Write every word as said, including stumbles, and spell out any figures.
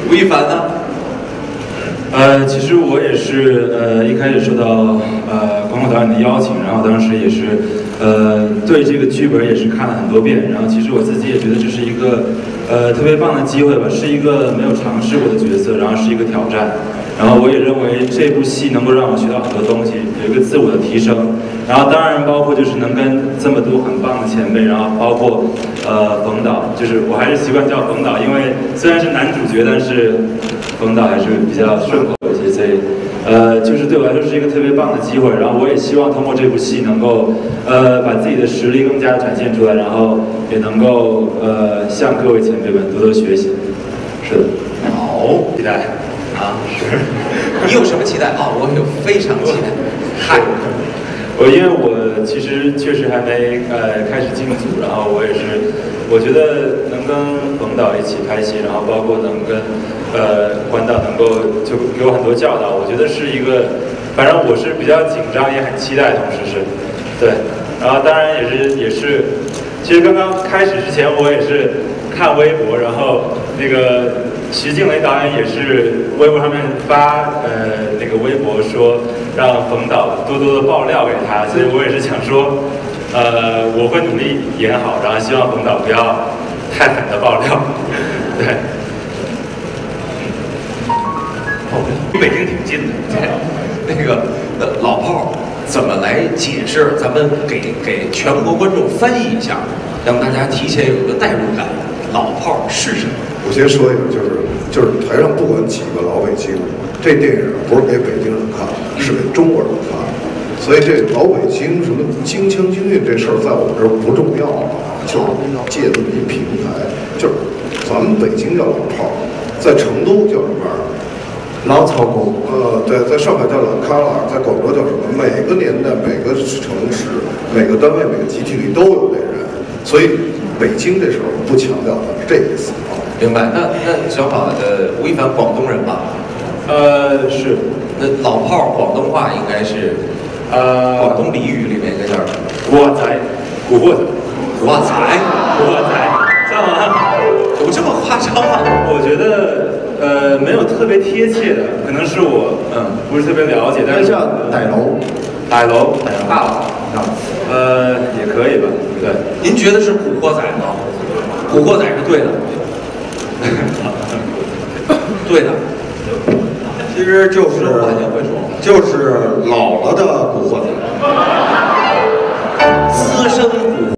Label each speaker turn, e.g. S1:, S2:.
S1: 吴亦凡呢？
S2: 呃，其实我也是呃一开始受到呃广广导演的邀请，然后当时也是呃对这个剧本也是看了很多遍，然后其实我自己也觉得这是一个呃特别棒的机会吧，是一个没有尝试过的角色，然后是一个挑战。然后我也认为这部戏能够让我学到很多东西，有一个自我的提升。然后当然包括就是能跟这么多很棒的前辈，然后包括呃冯导，就是我还是习惯叫冯导，因为虽然是男主角，但是冯导还是比较顺口一些，所以呃就是对我来说是一个特别棒的机会。然后我也希望通过这部戏能够呃把自己的实力更加展现出来，然后也能够呃向各位前辈们多多学习。是的，
S1: 好，
S2: 期待。
S1: 啊，是，你有什么期待啊？我有非常期待。嗨，
S2: 我因为我其实确实还没呃开始进组，然后我也是，我觉得能跟冯导一起拍戏，然后包括能跟呃关导能够就给我很多教导，我觉得是一个，反正我是比较紧张也很期待，同时是，对，然后当然也是也是，其实刚刚开始之前我也是看微博，然后那个。徐静蕾导演也是微博上面发呃那个微博说让冯导多多的爆料给他，所以我也是想说，呃我会努力演好，然后希望冯导不要太狠的爆料。对，
S1: 离北京挺近的。那个呃老炮怎么来解释？咱们给给全国观众翻译一下，让大家提前有一个代入感。老炮是什么？
S3: 我先说一个，就是就是台上不管几个老北京，这电影不是给北京人看的，是给中国人看的。所以这老北京什么京腔京韵这事儿，在我们这儿不重要啊，就是借这么一平台，就是咱们北京叫老炮儿，在成都叫什么样？
S4: 老草工。
S3: 呃，对，在上海叫老卡拉，在广州叫什么？每个年代、每个城市、每个单位、每个集体里都有这人，所以。北京这时候不强调的这意思啊，
S1: 明白？那那小宝的吴亦凡广东人吧？
S2: 呃，是。
S1: 那老炮儿广东话应该是，呃，广东俚语里面应该叫什么？
S2: 古惑仔，古惑仔，
S1: 古惑仔，
S2: 古惑仔，知道吗？
S1: 有这么夸张吗？
S2: 我觉得呃没有特别贴切的，可能是我嗯不是特别了解，但是
S4: 叫歹楼，
S2: 歹楼，歹楼，
S1: 大佬。
S2: 呃，也可以吧，对。
S1: 您觉得是古惑仔吗？古惑仔是对的，对的。
S4: 其实就是
S1: 我肯定会说，
S4: 就是老了的古惑仔，
S1: 资深古。